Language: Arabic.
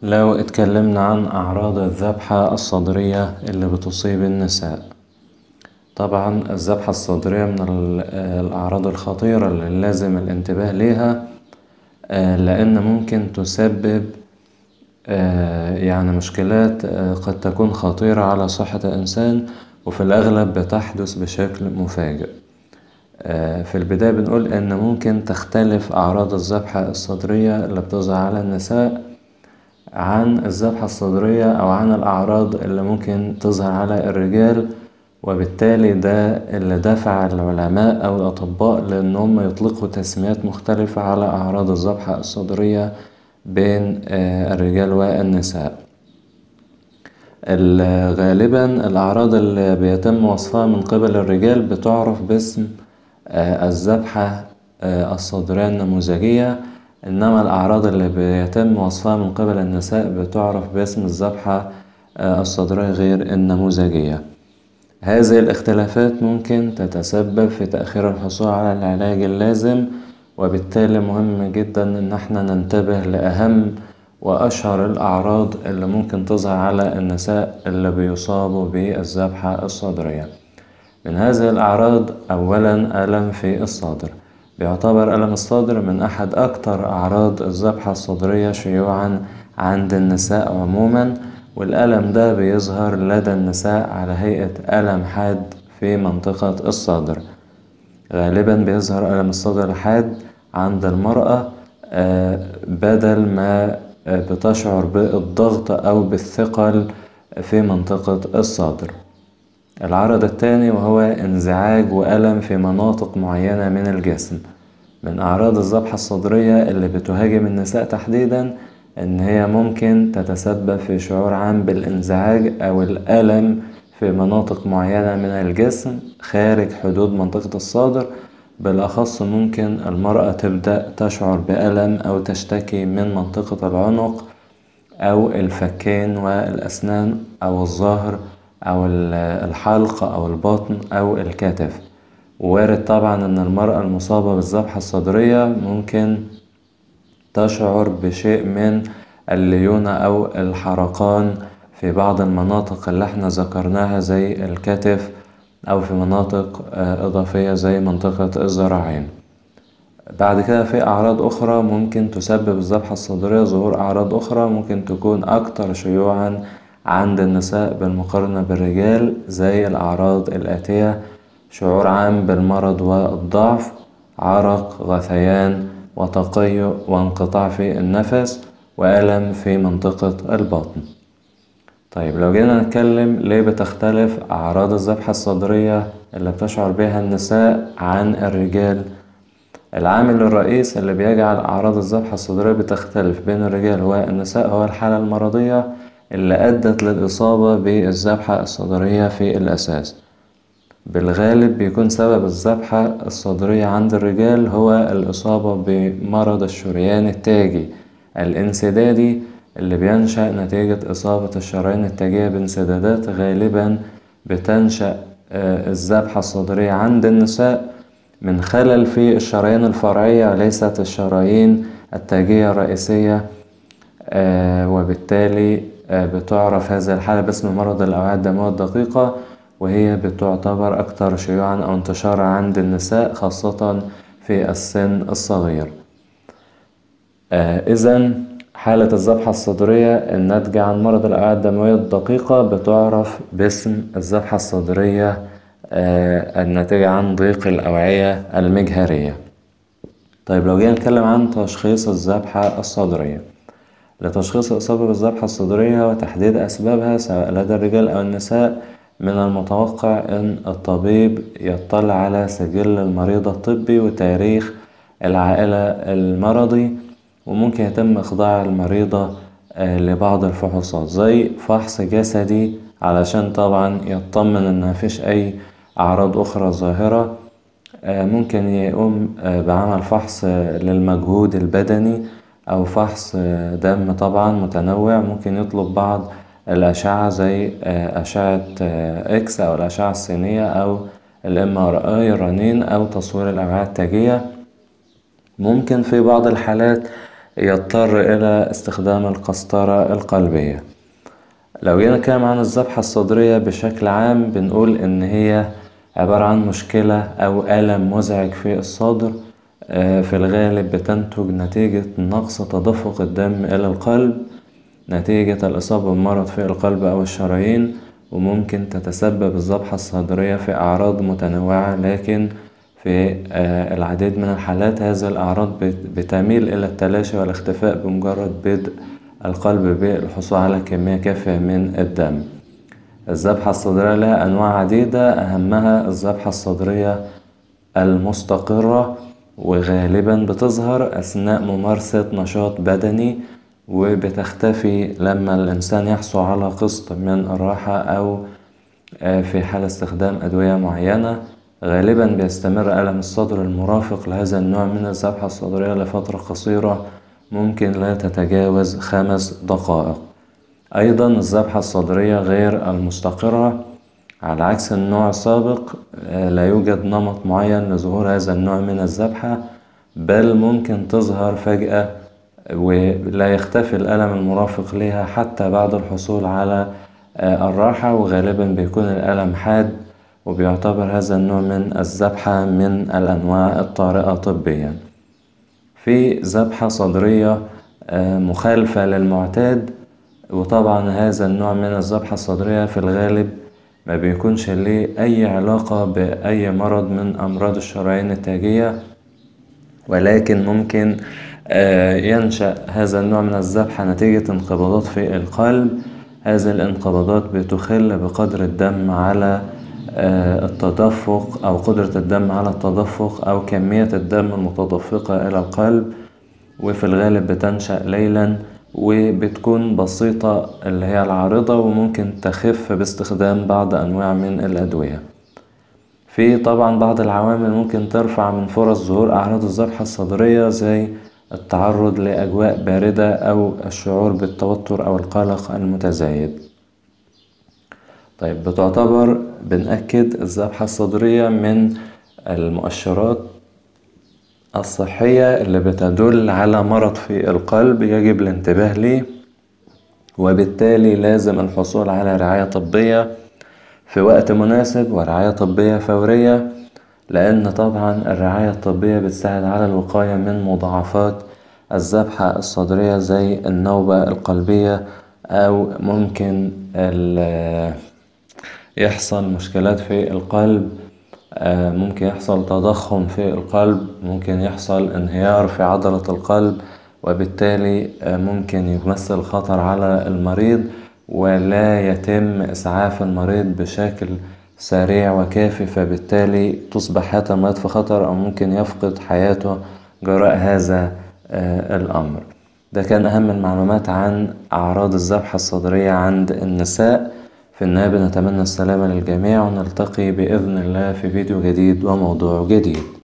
لو اتكلمنا عن أعراض الذبحة الصدرية اللي بتصيب النساء، طبعا الذبحة الصدرية من الأعراض الخطيرة اللي لازم الانتباه ليها، لأن ممكن تسبب يعني مشكلات قد تكون خطيرة على صحة الإنسان، وفي الأغلب بتحدث بشكل مفاجئ. في البداية بنقول إن ممكن تختلف أعراض الذبحة الصدرية اللي بتظهر على النساء عن الذبحة الصدرية أو عن الأعراض اللي ممكن تظهر على الرجال، وبالتالي ده اللي دفع العلماء أو الأطباء لأنهم يطلقوا تسميات مختلفة على أعراض الذبحة الصدرية بين الرجال والنساء. غالبا الأعراض اللي بيتم وصفها من قبل الرجال بتعرف باسم الذبحة الصدرية النموذجية، إنما الأعراض اللي بيتم وصفها من قبل النساء بتعرف باسم الذبحة الصدرية غير النموذجية. هذه الاختلافات ممكن تتسبب في تأخير الحصول على العلاج اللازم، وبالتالي مهم جدا إن احنا ننتبه لأهم وأشهر الأعراض اللي ممكن تظهر على النساء اللي بيصابوا بالذبحة الصدرية. من هذه الأعراض أولا ألم في الصدر. بيعتبر ألم الصدر من أحد أكثر أعراض الذبحة الصدرية شيوعا عند النساء عموما، والألم ده بيظهر لدى النساء على هيئة ألم حاد في منطقة الصدر. غالبا بيظهر ألم الصدر الحاد عند المرأة بدل ما بتشعر بالضغط أو بالثقل في منطقة الصدر. العرض الثاني وهو انزعاج وألم في مناطق معينة من الجسم. من أعراض الذبحة الصدرية اللي بتهاجم النساء تحديدا إن هي ممكن تتسبب في شعور عام بالانزعاج أو الألم في مناطق معينة من الجسم خارج حدود منطقة الصدر. بالأخص ممكن المرأة تبدأ تشعر بألم أو تشتكي من منطقة العنق أو الفكين والأسنان أو الظهر أو الحلق أو البطن أو الكتف. ووارد طبعا أن المرأة المصابة بالذبحة الصدرية ممكن تشعر بشيء من الليونة أو الحرقان في بعض المناطق اللي احنا ذكرناها زي الكتف، أو في مناطق إضافية زي منطقة الذراعين. بعد كده في أعراض أخرى ممكن تسبب الذبحة الصدرية. ظهور أعراض أخرى ممكن تكون أكثر شيوعا عند النساء بالمقارنة بالرجال، زي الأعراض الآتية: شعور عام بالمرض والضعف، عرق، غثيان، وتقيؤ وانقطاع في النفس، وألم في منطقة البطن. طيب لو جينا نتكلم ليه بتختلف أعراض الذبحة الصدرية اللي بتشعر بها النساء عن الرجال، العامل الرئيس اللي بيجعل أعراض الذبحة الصدرية بتختلف بين الرجال والنساء هو الحالة المرضية اللي أدت للإصابة بالذبحة الصدرية في الأساس. بالغالب بيكون سبب الذبحة الصدرية عند الرجال هو الإصابة بمرض الشريان التاجي الانسدادي، اللي بينشأ نتيجة إصابة الشرايين التاجية بانسدادات. غالبا بتنشأ الذبحة الصدرية عند النساء من خلل في الشرايين الفرعية وليست الشرايين التاجية الرئيسية، وبالتالي بتعرف هذه الحالة باسم مرض الأوعية الدموية الدقيقة، وهي بتعتبر أكثر شيوعا أو انتشارا عند النساء خاصة في السن الصغير. إذن حالة الذبحة الصدرية الناتجة عن مرض الأوعية الدموية الدقيقة بتعرف باسم الذبحة الصدرية الناتجة عن ضيق الأوعية المجهرية. طيب لو جينا نتكلم عن تشخيص الذبحة الصدرية، لتشخيص الإصابة بالذبحة الصدرية وتحديد أسبابها سواء لدى الرجال أو النساء، من المتوقع أن الطبيب يطلع على سجل المريض الطبي وتاريخ العائلة المرضي، وممكن يتم إخضاع المريضة لبعض الفحوصات زي فحص جسدي علشان طبعا يطمن أن مفيش أي أعراض أخرى ظاهرة. ممكن يقوم بعمل فحص للمجهود البدني أو فحص دم طبعا متنوع. ممكن يطلب بعض الأشعة زي أشعة إكس أو الأشعة السينية أو MRI الرنين أو تصوير الأوعية التاجية. ممكن في بعض الحالات يضطر إلى استخدام القسطرة القلبية. لو جينا نتكلم عن الذبحة الصدرية بشكل عام بنقول إن هي عبارة عن مشكلة أو ألم مزعج في الصدر، في الغالب بتنتج نتيجة نقص تدفق الدم إلى القلب نتيجة الإصابة بمرض في القلب أو الشرايين، وممكن تتسبب الذبحة الصدرية في أعراض متنوعة، لكن في العديد من الحالات هذه الأعراض بتميل إلى التلاشي والاختفاء بمجرد بدء القلب بالحصول على كمية كافية من الدم. الذبحة الصدرية لها أنواع عديدة، أهمها الذبحة الصدرية المستقرة، وغالبا بتظهر أثناء ممارسة نشاط بدني، وبتختفي لما الإنسان يحصل على قسط من الراحة أو في حال استخدام أدوية معينة. غالبا بيستمر ألم الصدر المرافق لهذا النوع من الذبحة الصدرية لفترة قصيرة ممكن لا تتجاوز 5 دقائق. أيضا الذبحة الصدرية غير المستقرة على عكس النوع السابق لا يوجد نمط معين لظهور هذا النوع من الذبحة، بل ممكن تظهر فجأة ولا يختفي الألم المرافق لها حتى بعد الحصول على الراحة، وغالبا بيكون الألم حاد، وبيعتبر هذا النوع من الذبحة من الأنواع الطارئة طبيا. في ذبحة صدرية مخالفة للمعتاد، وطبعا هذا النوع من الذبحة الصدرية في الغالب ما بيكونش ليه أي علاقة بأي مرض من أمراض الشرايين التاجية، ولكن ممكن ينشأ هذا النوع من الذبحة نتيجة انقباضات في القلب. هذه الانقباضات بتخل بقدر الدم على التدفق أو قدرة الدم على التدفق أو كمية الدم المتدفقة إلى القلب، وفي الغالب بتنشأ ليلا وبتكون بسيطة اللي هي العارضة، وممكن تخف باستخدام بعض أنواع من الأدوية. في طبعا بعض العوامل ممكن ترفع من فرص ظهور أعراض الذبحة الصدرية زي التعرض لأجواء باردة أو الشعور بالتوتر أو القلق المتزايد. طيب بنأكد الذبحة الصدرية من المؤشرات الصحية اللي بتدل على مرض في القلب يجب الانتباه ليه، وبالتالي لازم الحصول على رعاية طبية في وقت مناسب ورعاية طبية فورية، لأن طبعا الرعاية الطبية بتساعد على الوقاية من مضاعفات الذبحة الصدرية زي النوبة القلبية، أو ممكن يحصل مشكلات في القلب، ممكن يحصل تضخم في القلب، ممكن يحصل انهيار في عضلة القلب، وبالتالي ممكن يمثل خطر على المريض ولا يتم إسعاف المريض بشكل سريع وكافي، فبالتالي تصبح حياة المريض في خطر أو ممكن يفقد حياته جراء هذا الأمر. ده كان أهم المعلومات عن أعراض الذبحة الصدرية عند النساء. في النهاية بنتمنى السلامة للجميع، ونلتقي بإذن الله في فيديو جديد وموضوع جديد.